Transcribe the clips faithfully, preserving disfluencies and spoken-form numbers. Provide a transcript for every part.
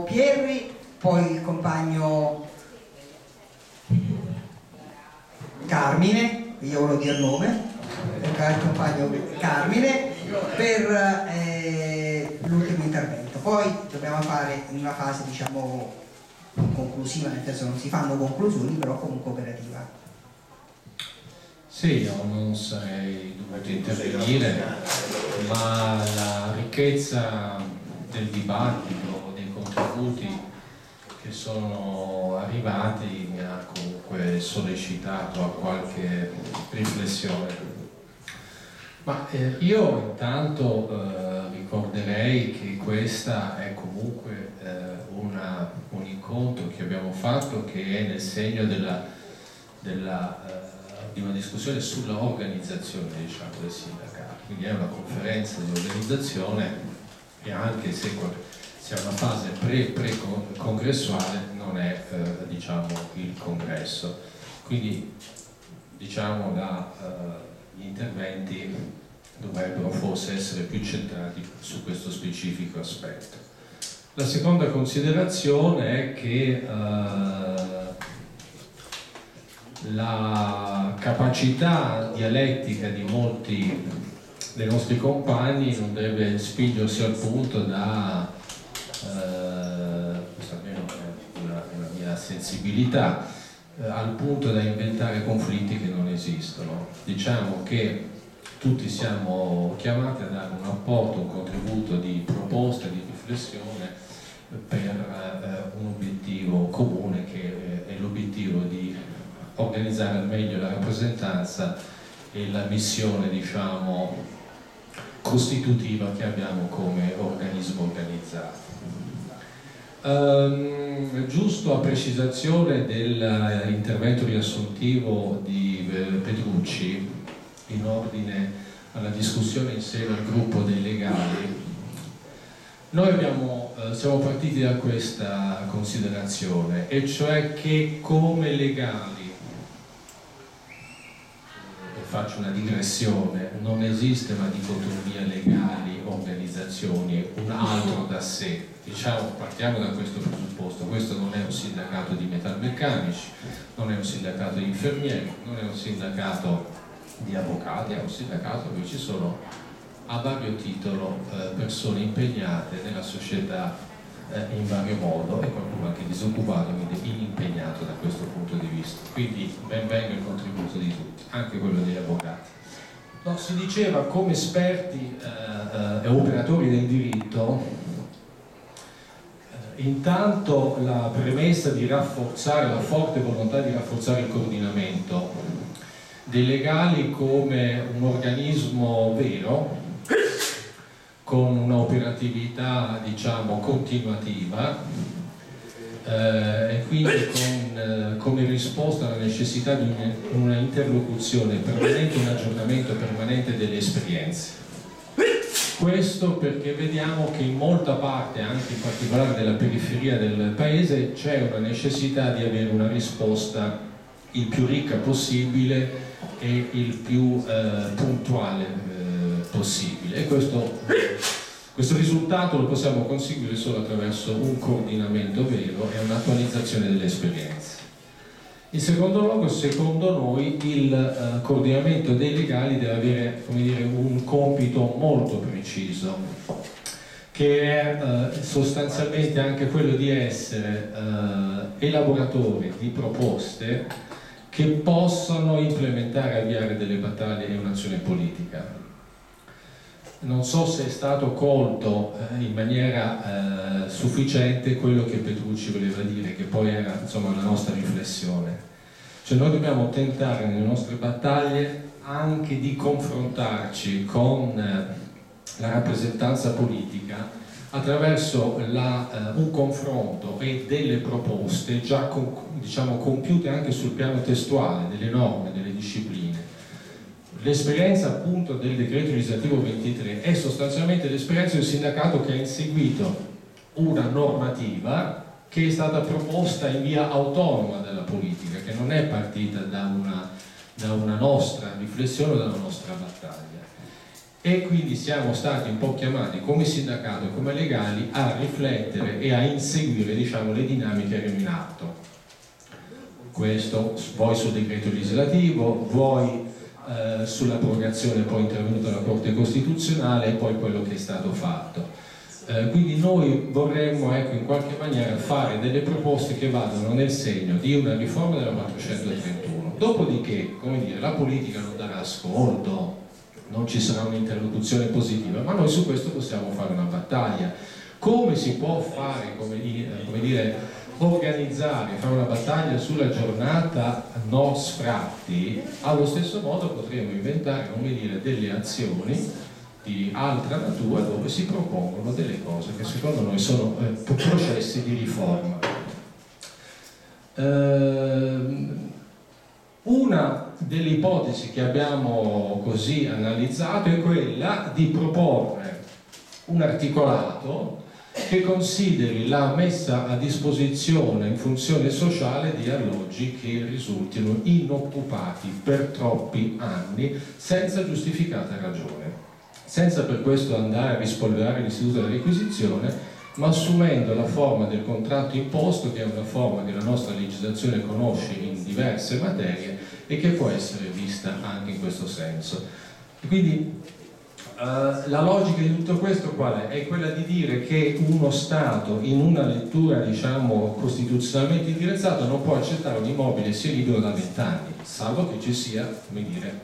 Pierri, poi il compagno Carmine, io volevo dire il nome, il compagno Carmine, per eh, l'ultimo intervento. Poi dobbiamo fare in una fase, diciamo, conclusiva, nel senso non si fanno conclusioni, però comunque operativa. Sì, io non sarei dovuto intervenire, ma la ricchezza del dibattito, dei contributi che sono arrivati mi ha comunque sollecitato a qualche riflessione. Ma eh, io intanto eh, ricorderei che questa è comunque eh, una, un incontro che abbiamo fatto che è nel segno della, della, eh, di una discussione sulla organizzazione, diciamo, del sindacato. Quindi è una conferenza di organizzazione e anche se sia una fase pre-congressuale non è eh, diciamo, il congresso. Quindi diciamo da... Eh, gli interventi dovrebbero forse essere più centrati su questo specifico aspetto. La seconda considerazione è che eh, la capacità dialettica di molti dei nostri compagni non deve spingersi al punto da, eh, questa almeno è una, una mia sensibilità, al punto da inventare conflitti che non esistono. Diciamo che tutti siamo chiamati a dare un apporto, un contributo di proposta, di riflessione per eh, un obiettivo comune che è l'obiettivo di organizzare al meglio la rappresentanza e la missione, diciamo, costitutiva che abbiamo come organismo organizzato. Um, giusto a precisazione dell'intervento riassuntivo di Petrucci in ordine alla discussione insieme al gruppo dei legali, noi abbiamo, eh, siamo partiti da questa considerazione, e cioè che come legali, e faccio una digressione, non esiste una dicotomia legali, organizzazioni, un altro da sé. Diciamo, partiamo da questo presupposto: questo non è un sindacato di metalmeccanici, non è un sindacato di infermieri, non è un sindacato di avvocati, è un sindacato dove ci sono a vario titolo eh, persone impegnate nella società eh, in vario modo, e qualcuno anche disoccupato, quindi inimpegnato da questo punto di vista. Quindi ben venga il contributo di tutti, anche quello degli avvocati. No, si diceva come esperti eh, eh, e operatori del diritto. Intanto la premessa di rafforzare, la forte volontà di rafforzare il coordinamento dei legali come un organismo vero, con un'operatività, diciamo, continuativa, eh, e quindi con, eh, come risposta alla necessità di una interlocuzione permanente, un aggiornamento permanente delle esperienze. Questo perché vediamo che in molta parte, anche in particolare nella periferia del paese, c'è una necessità di avere una risposta il più ricca possibile e il più eh, puntuale eh, possibile. E questo, questo risultato lo possiamo conseguire solo attraverso un coordinamento vero e un'attualizzazione delle esperienze. In secondo luogo, secondo noi, il eh, coordinamento dei legali deve avere, come dire, un compito molto preciso, che è eh, sostanzialmente anche quello di essere eh, elaboratori di proposte che possano implementare e avviare delle battaglie e un'azione politica. Non so se è stato colto eh, in maniera eh, sufficiente quello che Petrucci voleva dire, che poi era, insomma, la nostra riflessione. Cioè, noi dobbiamo tentare nelle nostre battaglie anche di confrontarci con eh, la rappresentanza politica attraverso la, eh, un confronto e delle proposte già con, diciamo, compiute anche sul piano testuale, delle norme, delle discipline. L'esperienza appunto del decreto legislativo ventitré è sostanzialmente l'esperienza del sindacato che ha inseguito una normativa che è stata proposta in via autonoma dalla politica, che non è partita da una, da una nostra riflessione o dalla nostra battaglia. e quindi siamo stati un po' chiamati come sindacato e come legali a riflettere e a inseguire, diciamo, le dinamiche che erano in atto. Questo vuoi sul decreto legislativo, vuoi eh, sull'abrogazione poi intervenuta la Corte Costituzionale e poi quello che è stato fatto. Eh, quindi noi vorremmo, ecco, in qualche maniera fare delle proposte che vadano nel segno di una riforma della quattrocentotrentuno. Dopodiché, come dire, la politica non darà ascolto, non ci sarà un'interlocuzione positiva, ma noi su questo possiamo fare una battaglia. Come si può fare, come dire, come dire organizzare, fare una battaglia sulla giornata no sfratti, allo stesso modo potremmo inventare, come dire, delle azioni di altra natura dove si propongono delle cose che secondo noi sono eh, processi di riforma. Ehm, Una delle ipotesi che abbiamo così analizzato è quella di proporre un articolato che consideri la messa a disposizione in funzione sociale di alloggi che risultino inoccupati per troppi anni senza giustificata ragione, senza per questo andare a rispolverare l'istituto della requisizione, ma assumendo la forma del contratto imposto, che è una forma che la nostra legislazione conosce in diverse materie e che può essere vista anche in questo senso. Quindi eh, la logica di tutto questo qual è? È quella di dire che uno Stato in una lettura, diciamo, costituzionalmente indirizzata non può accettare un immobile sia libero da vent'anni, salvo che ci sia, come dire,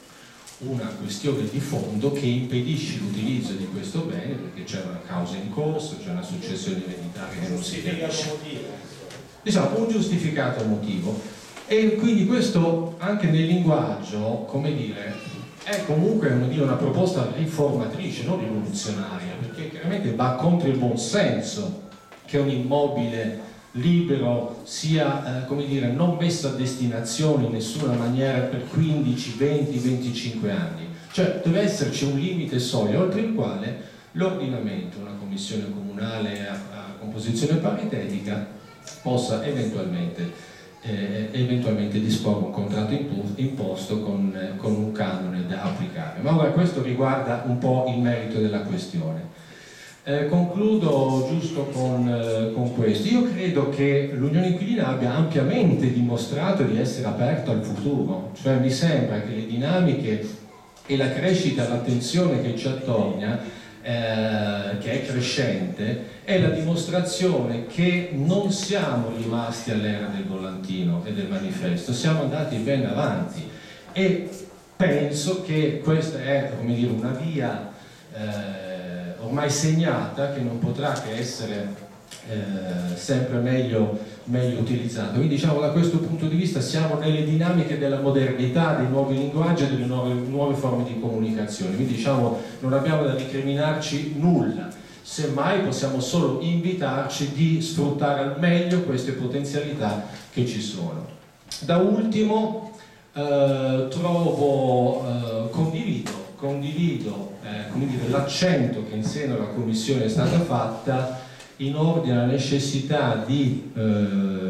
una questione di fondo che impedisce l'utilizzo di questo bene perché c'è una causa in corso, c'è una successione ereditaria che non si capisce. Diciamo, un giustificato motivo. E quindi questo anche nel linguaggio, come dire, è comunque una proposta riformatrice, non rivoluzionaria, perché chiaramente va contro il buon senso che un immobile libero sia, eh, come dire, non messo a destinazione in nessuna maniera per quindici, venti, venticinque anni. Cioè deve esserci un limite soglia oltre il quale l'ordinamento, una commissione comunale a, a composizione paritetica, possa eventualmente, eh, eventualmente disporre un contratto imposto con, eh, con un canone da applicare. Ma ora questo riguarda un po' il merito della questione. Eh, concludo giusto con, eh, con questo. Io credo che l'Unione Inquilina abbia ampiamente dimostrato di essere aperta al futuro, cioè mi sembra che le dinamiche e la crescita, l'attenzione che ci attorna, eh, che è crescente, è la dimostrazione che non siamo rimasti all'era del volantino e del manifesto, siamo andati ben avanti e penso che questa è, come dire, una via eh, ormai segnata che non potrà che essere eh, sempre meglio, meglio utilizzata. Quindi diciamo da questo punto di vista siamo nelle dinamiche della modernità, dei nuovi linguaggi e delle nuove, nuove forme di comunicazione, quindi diciamo non abbiamo da ricriminarci nulla, semmai possiamo solo invitarci di sfruttare al meglio queste potenzialità che ci sono. Da ultimo eh, trovo, eh, condivido condivido eh, l'accento che in seno alla Commissione è stata fatta in ordine alla necessità di eh,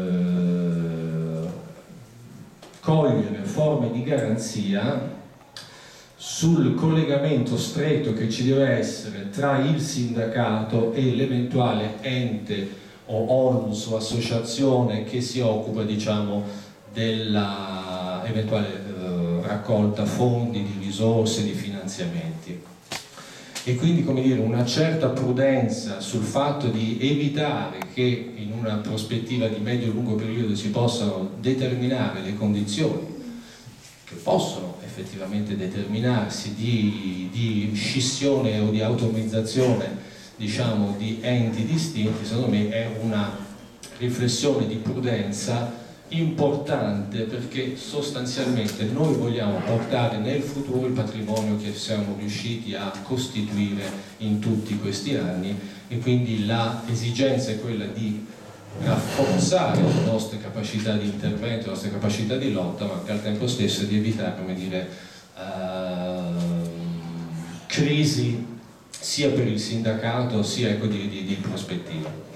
cogliere forme di garanzia sul collegamento stretto che ci deve essere tra il sindacato e l'eventuale ente o onlus o associazione che si occupa, diciamo, della eventuale eh, raccolta fondi, di risorse, di finanziamenti. E quindi, come dire, una certa prudenza sul fatto di evitare che in una prospettiva di medio-lungo periodo si possano determinare le condizioni che possono effettivamente determinarsi di, di scissione o di automizzazione, diciamo, di enti distinti, secondo me è una riflessione di prudenza importante, perché sostanzialmente noi vogliamo portare nel futuro il patrimonio che siamo riusciti a costituire in tutti questi anni, e quindi l'esigenza è quella di rafforzare le nostre capacità di intervento, le nostre capacità di lotta, ma anche al tempo stesso di evitare, come dire, uh, crisi sia per il sindacato sia, ecco, di, di, di prospettiva.